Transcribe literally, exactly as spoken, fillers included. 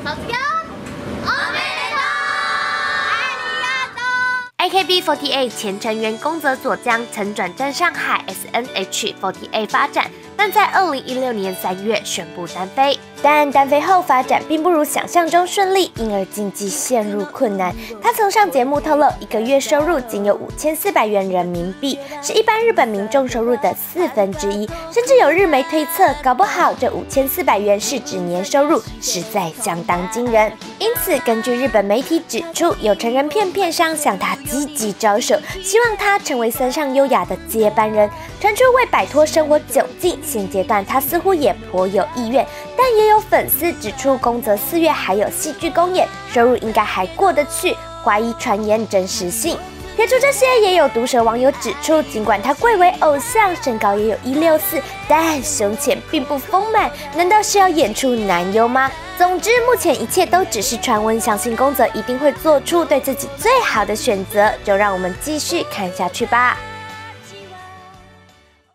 卒業おめでとう！ありがとう！ A K B 四十八 前成员宫泽佐江曾转战上海 S N H 四十八发展，但在二零一六年三月宣布单飞。但单飞后发展并不如想象中顺利，因而经济陷入困难。他曾上节目透露，一个月收入仅有五千四百元人民币，是一般日本民众收入的四分之一。甚至有日媒推测，搞不好这五千四百元是指年收入，实在相当惊人。因此，根据日本媒体指出，有成人片片商向他积极招手，希望他成为森上优雅的接班人。传出为摆脱生活窘境，现阶段他似乎也颇有意愿，但也有粉丝指出，宫泽四月还有戏剧公演，收入应该还过得去，怀疑传言真实性。撇除这些，也有毒舌网友指出，尽管他贵为偶像，身高也有一六四，但胸前并不丰满，难道是要演出男优吗？总之，目前一切都只是传闻，相信宫泽一定会做出对自己最好的选择，就让我们继续看下去吧。